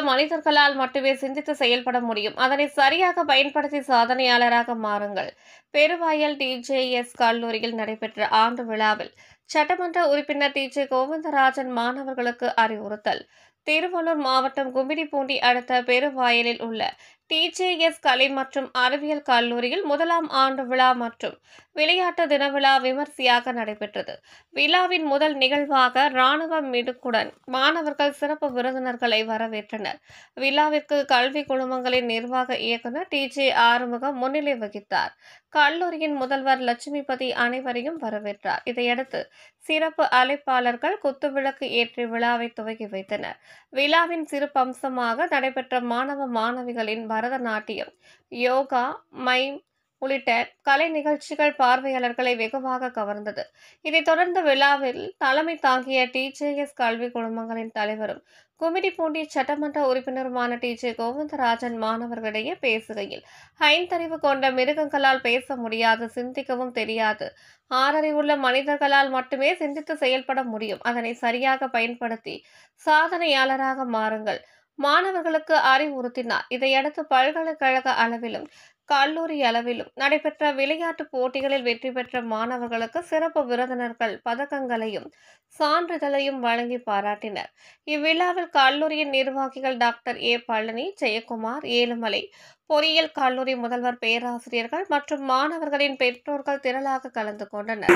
மனிதர்களால் மட்டுமே சிந்தித்து செயல்பட முடியும். அதனை சரியாக பயன்படுத்தி சாதனையாளராக மாறுங்கள். பெருவாயல் டிஜேஎஸ் கல்லூரியில் நடைபெற்ற ஆண்டு விழாவில் சட்டமன்ற உறுப்பினர் டிஜே கோவிந்தராஜன் மாணவர்களுக்கு அறிவுறுத்தல். திருவள்ளூர் மாவட்டம் கும்மிடிப்பூண்டி அடுத்த பெருவாயலில் உள்ள டிஜேஎஸ் கலை மற்றும் அறிவியல் கல்லூரியில் முதலாம் ஆண்டு விழா மற்றும் விளையாட்டு தின விழா விமர்சையாக நடைபெற்றது. விழாவின் முதல் நிகழ்வாக ராணுவ மிடுக்குடன் மாணவர்கள் சிறப்பு விருந்தினர்களை வரவேற்றனர். விழாவிற்கு கல்வி குழுமங்களின் நிர்வாக இயக்குநர் டிஜே ஆறுமுகம் முன்னிலை வகித்தார். கல்லூரியின் முதல்வர் லட்சுமிபதி அனைவரையும் வரவேற்றார். இதையடுத்து சிறப்பு அழைப்பாளர்கள் குத்துவிளக்கு ஏற்றி விழாவை துவக்கி வைத்தனர். விழாவின் சிறப்பம்சமாக நடைபெற்ற மாணவ மாணவிகளின் பரதநாட்டியம், யோகா, மைம் உள்ளிட்ட கலை நிகழ்ச்சிகள் பார்வையாளர்களை வெகுவாக கவர்ந்தது. இதைத் தொடர்ந்து விழாவில் தலைமை தாங்கிய டிஜேஎஸ் கல்வி குழுமங்களின் தலைவரும் கும்மிடிப்பூண்டி சட்டமன்ற உறுப்பினருமான டிஜே கோவிந்தராஜன் மாணவர்களிடையே பேசுகையில், ஐந்தறிவு கொண்ட மிருகங்களால் பேச முடியாது, சிந்திக்கவும் தெரியாது. ஆறறிவுள்ள மனிதர்களால் மட்டுமே சிந்தித்து செயல்பட முடியும். அதனை சரியாக பயன்படுத்தி சாதனையாளராக மாறுங்கள். மாணவர்களுக்கு அறிவுறுத்தினார். இதையடுத்து பல்கலைக்கழக அளவிலும் கல்லூரி அளவிலும் நடைபெற்ற விளையாட்டுப் போட்டிகளில் வெற்றி பெற்ற மாணவர்களுக்கு சிறப்பு விருந்தினர்கள் பதக்கங்களையும் சான்றிதழையும் வழங்கி பாராட்டினர். இவ்விழாவில் கல்லூரியின் நிர்வாகிகள் டாக்டர் ஏ பழனி, ஜெயக்குமார், ஏழுமலை, பொறியியல் கல்லூரி முதல்வர், பேராசிரியர்கள் மற்றும் மாணவர்களின் பெற்றோர்கள் திரளாக கலந்து கொண்டனர்.